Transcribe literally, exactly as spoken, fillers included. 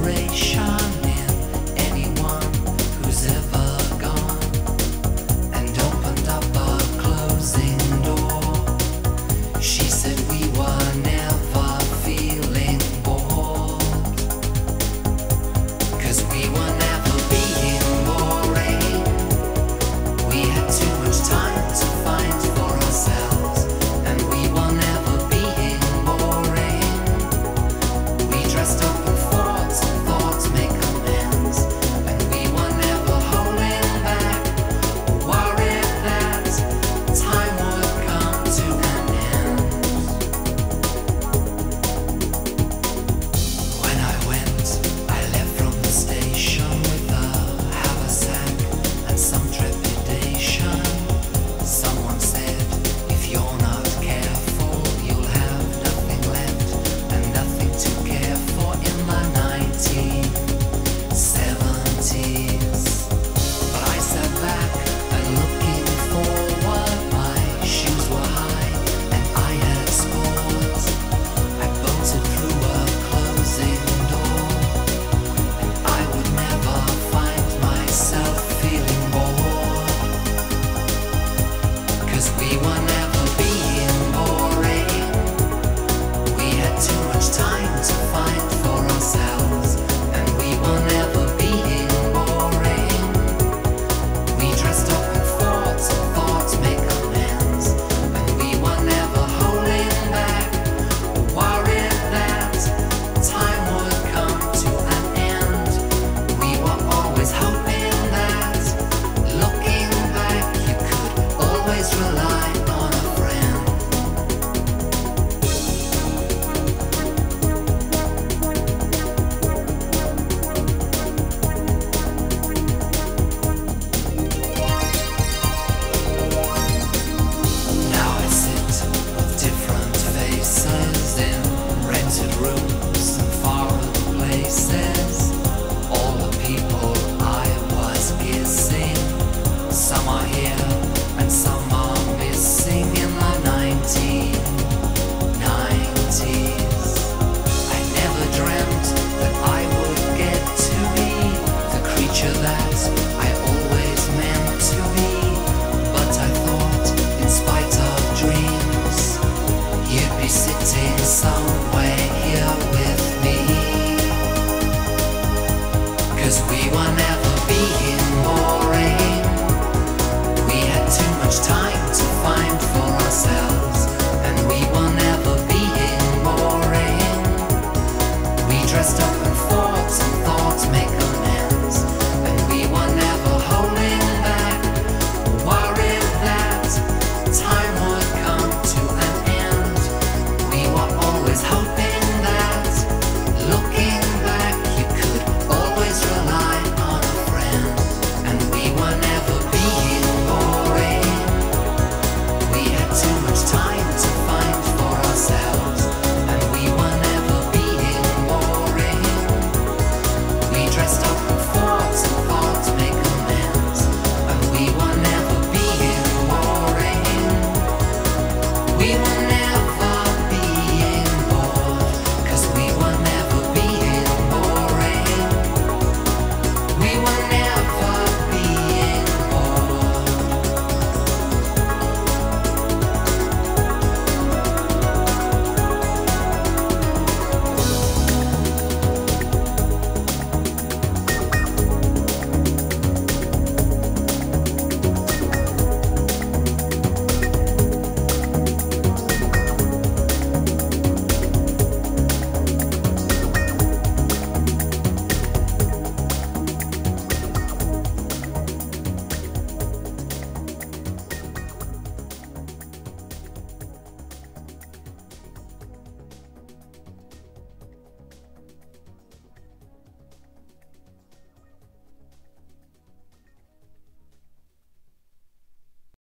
inspiration in anyone who's ever gone and opened up a closing door. She said we were never feeling bored, 'cause we were never being boring. We had too much time to find for ourselves, and we were never being boring. We dressed up in thoughts and thoughts make amends, and we were never holding back, worried that time would come to an end. When I went, I left from the station with a haversack and some trepidation. Someone said, if you're not careful, you'll have nothing left and nothing to care for in the nineteen seventies. But I sat back and looking forward, my shoes were high and I had scored. I bolted through a closing door, and I would never find myself feeling bored, 'cause we were never being boring. We had too much time to find for ourselves, and we were never being boring. We dressed up in thoughts and thoughts make amends, and we were never holding back, worried that time would come to an end. We were always hoping that, looking back, you could always rely on a friend. Now I sit with different faces in rented rooms and foreign places. All the people I was kissing, some are here and some are missing in the nineteen nineties. I never dreamt that I would get to be the creature that I always meant to be. But I thought, in spite of dreams, you'd be sitting somewhere here with me, 'cause we were never being boring. We had too much time to find for ourselves, and we were never being boring. We dressed up in thoughts and thoughts make amends, and we were never holding back, worried that time would come to an end. We were always hoping that, looking back, you could always rely on a friend, and we were never being boring. We had too much time to find for ourselves, and we were never being boring. We dressed up